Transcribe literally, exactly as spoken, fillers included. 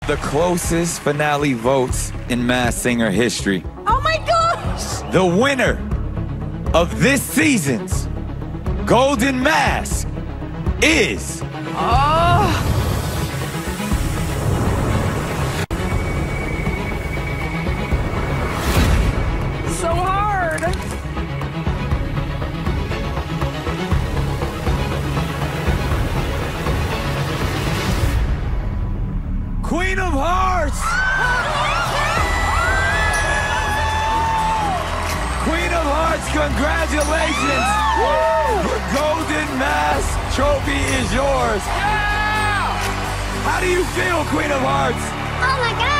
the closest finale votes in Masked Singer history. Oh my gosh! The winner of this season's Golden Mask is... Oh! So hard! Queen of Hearts! Queen of Hearts, congratulations! Your Golden Mask trophy is yours! How do you feel, Queen of Hearts? Oh my God!